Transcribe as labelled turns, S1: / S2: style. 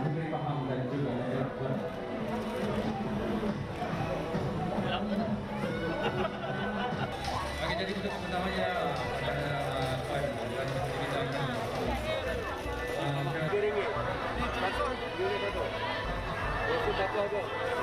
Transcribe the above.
S1: diberi paham dan juga dilakukan. Oke, jadi untuk pertamanya pada kita ini
S2: RM2. Satu, RM2. Satu apa?